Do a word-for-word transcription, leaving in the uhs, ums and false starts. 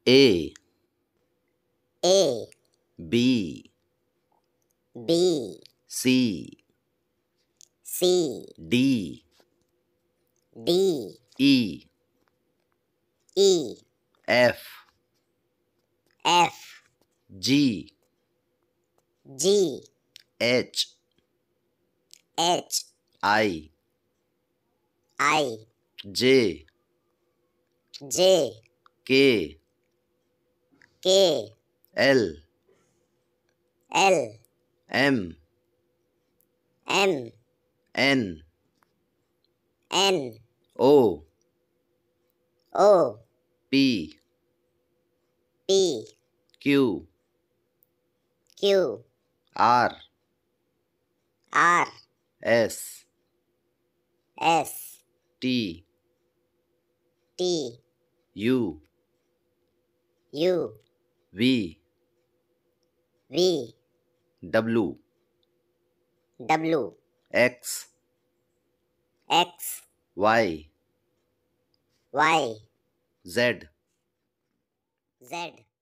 A A B B C C D D E E F F G G H H I I J J K K L L M M N N O O P P Q Q R R S S T T U U V V W W X X Y Y Z Z